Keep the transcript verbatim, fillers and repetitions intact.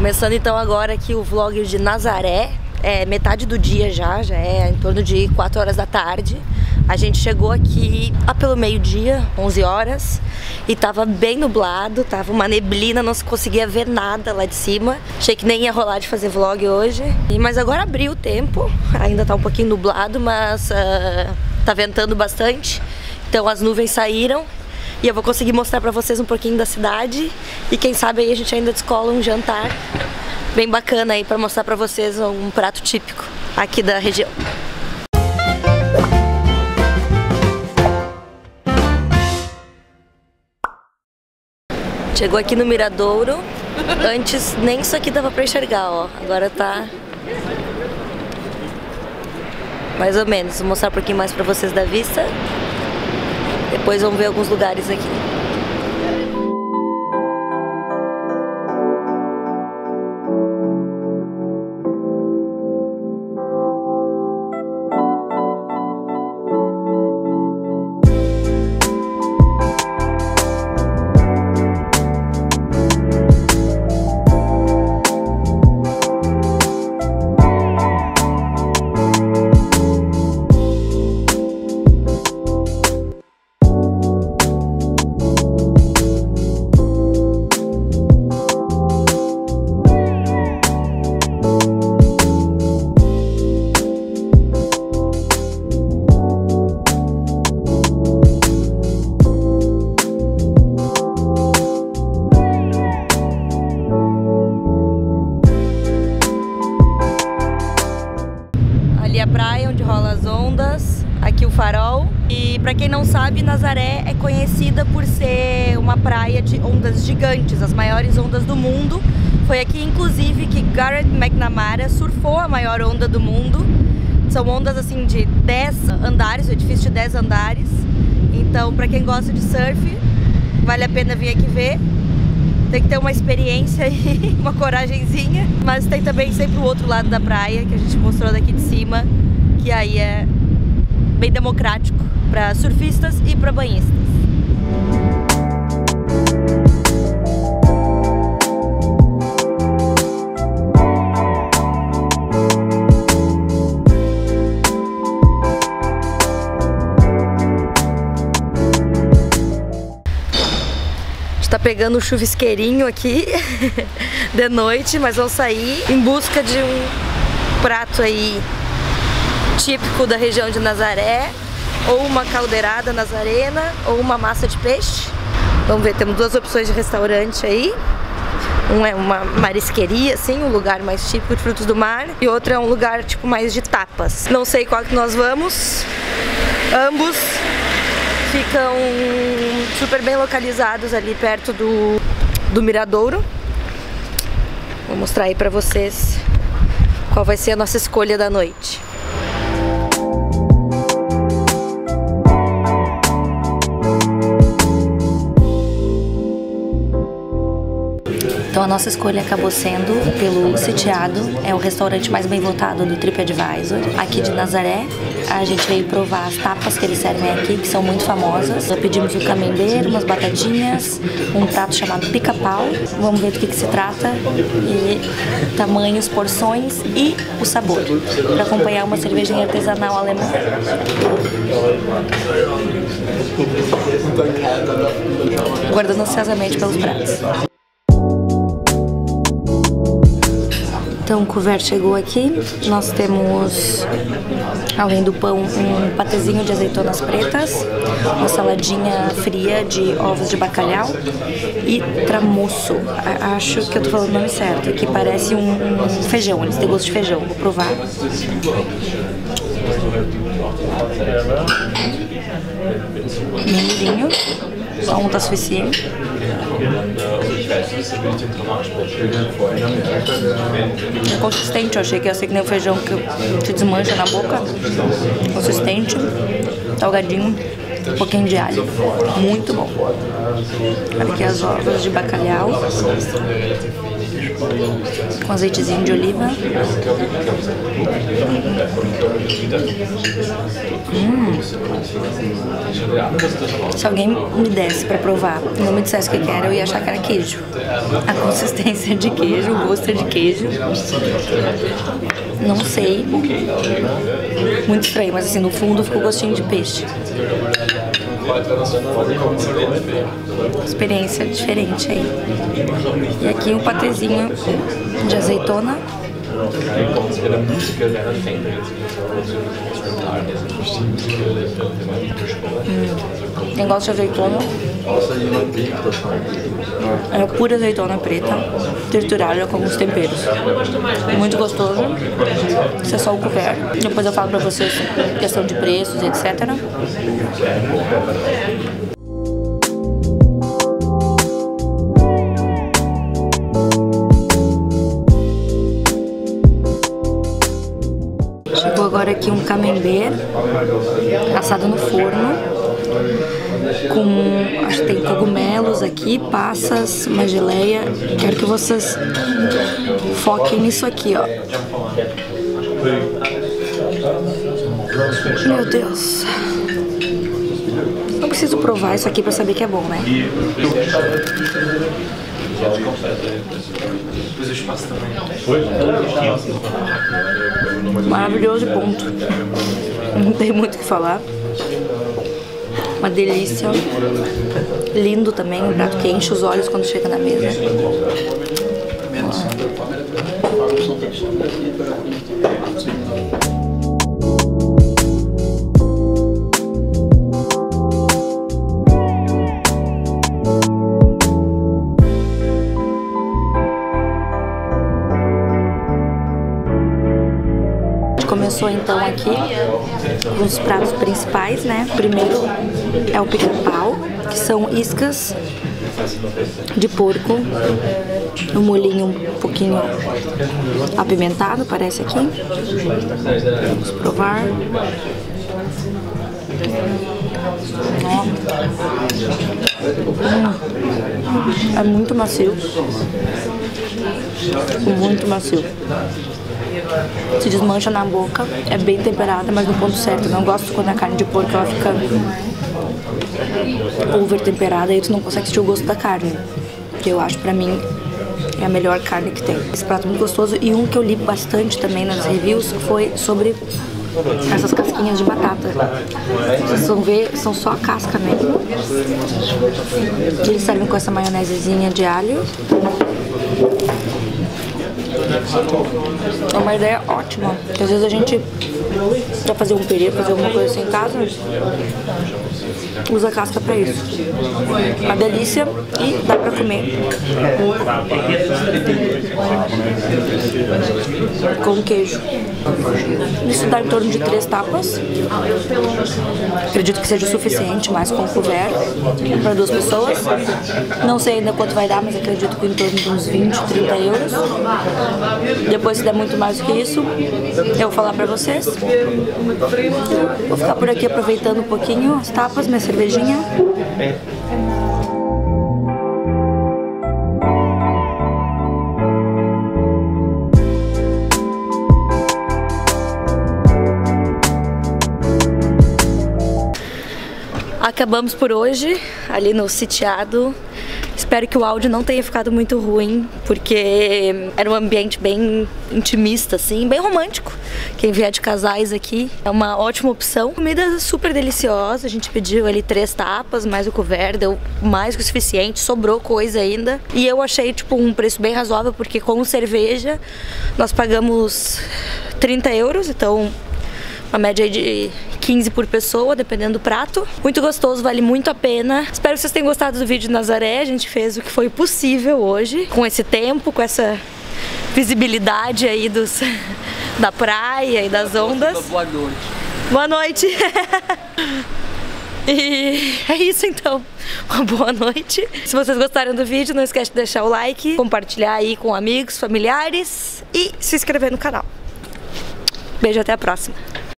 Começando então agora aqui o vlog de Nazaré. É metade do dia já, já é em torno de quatro horas da tarde. A gente chegou aqui lá pelo meio-dia, onze horas, e tava bem nublado, tava uma neblina, não se conseguia ver nada lá de cima. Achei que nem ia rolar de fazer vlog hoje. E, mas agora abriu o tempo, ainda tá um pouquinho nublado, mas uh, tá ventando bastante. Então as nuvens saíram e eu vou conseguir mostrar pra vocês um pouquinho da cidade. E quem sabe aí a gente ainda descola um jantar bem bacana aí pra mostrar pra vocês um prato típico aqui da região. Chegou aqui no Miradouro. Antes nem isso aqui dava pra enxergar, ó. Agora tá mais ou menos. Vou mostrar um pouquinho mais pra vocês da vista. Depois vamos ver alguns lugares aqui. A praia onde rola as ondas, aqui o farol. E pra quem não sabe, Nazaré é conhecida por ser uma praia de ondas gigantes, as maiores ondas do mundo. Foi aqui inclusive que Garrett McNamara surfou a maior onda do mundo. São ondas assim de dez andares, o edifício de dez andares. Então pra quem gosta de surf, vale a pena vir aqui ver. Tem que ter uma experiência e uma coragenzinha. Mas tem também sempre o outro lado da praia, que a gente mostrou daqui de cima, que aí é bem democrático para surfistas e para banhistas. Tá pegando um chuvisqueirinho aqui de noite, mas vamos sair em busca de um prato aí típico da região de Nazaré, ou uma caldeirada nazarena, ou uma massa de peixe. Vamos ver, temos duas opções de restaurante aí. Um é uma marisqueria, assim, um lugar mais típico de frutos do mar, e outro é um lugar tipo mais de tapas. Não sei qual que nós vamos. Ambos ficam super bem localizados ali perto do, do Miradouro. Vou mostrar aí pra vocês qual vai ser a nossa escolha da noite. Então a nossa escolha acabou sendo pelo Sitiado, é o restaurante mais bem votado do TripAdvisor, aqui de Nazaré. A gente veio provar as tapas que eles servem aqui, que são muito famosas. Nós pedimos o camembert, umas batatinhas, um prato chamado pica-pau. Vamos ver do que, que se trata, e tamanhos, porções e o sabor. Para acompanhar uma cervejinha artesanal alemã. Guardando ansiosamente pelos pratos. Então o couvert chegou aqui, nós temos, além do pão, um patezinho de azeitonas pretas, uma saladinha fria de ovos de bacalhau e tramuço, acho que eu tô falando o nome certo, que parece um, um feijão, eles têm gosto de feijão, vou provar. Menuzinho, só um tá suficiente. É consistente, eu achei que ia ser que nem o feijão que se desmancha na boca. Consistente, salgadinho, um pouquinho de alho. Muito bom. Aqui as ovas de bacalhau. com azeitezinho de oliva. Hum. Se alguém me desse pra provar e não me dissesse o que era, eu ia achar que era queijo. A consistência de queijo, o gosto é de queijo. Não sei. Muito estranho, mas assim, no fundo ficou gostinho de peixe. Experiência diferente aí. E aqui um patezinho de azeitona. Hum. Quem gosta de azeitona, é pura azeitona preta, triturada com alguns temperos. Muito gostoso. Isso é só o couvert. Depois eu falo pra vocês questão de preços, etcétera. Chegou agora aqui um camembert assado no forno, com, acho que tem cogumelos aqui, passas, uma geleia. Quero que vocês foquem nisso aqui, ó. Meu Deus. Não preciso provar isso aqui pra saber que é bom, né? Maravilhoso, ponto. Não tem muito o que falar. Uma delícia. Lindo também, um prato que enche os olhos quando chega na mesa. Começou então aqui com os pratos principais, né? Primeiro é o pica-pau, que são iscas de porco, um molhinho um pouquinho apimentado, parece aqui. Vamos provar. Hum. É muito macio. Muito macio. Se desmancha na boca, é bem temperada, mas no ponto certo. Não gosto quando a carne de porco ela fica over temperada e tu não consegue sentir o gosto da carne, que eu acho pra mim é a melhor carne que tem. Esse prato é muito gostoso. E um que eu li bastante também nas reviews foi sobre essas casquinhas de batata. Vocês vão ver, são só a casca mesmo. Eles servem com essa maionesezinha de alho. É uma ideia ótima. Às vezes a gente quer fazer um purê, fazer alguma coisa assim em casa, usa a casca pra isso. Uma delícia e dá pra comer com queijo. Isso dá em torno de três tapas. Acredito que seja o suficiente, mais com couvert para duas pessoas. Não sei ainda quanto vai dar, mas acredito que em torno de uns vinte, trinta euros. Depois, se der muito mais do que isso, eu vou falar pra vocês. Vou ficar por aqui aproveitando um pouquinho as tapas, minha cervejinha. Acabamos por hoje, ali no sitiado. Espero que o áudio não tenha ficado muito ruim, porque era um ambiente bem intimista, assim, bem romântico. Quem vier de casais aqui é uma ótima opção. Comida super deliciosa, a gente pediu ali três tapas, mais o couvert, deu mais que o suficiente, sobrou coisa ainda. E eu achei, tipo, um preço bem razoável, porque com cerveja nós pagamos trinta euros, então uma média aí de quinze por pessoa, dependendo do prato. Muito gostoso, vale muito a pena. Espero que vocês tenham gostado do vídeo de Nazaré. A gente fez o que foi possível hoje, com esse tempo, com essa visibilidade aí dos, da praia e das ondas. Boa noite. Boa noite. E é isso então. Uma boa noite. Se vocês gostaram do vídeo, não esquece de deixar o like, compartilhar aí com amigos, familiares e se inscrever no canal. Beijo, até a próxima.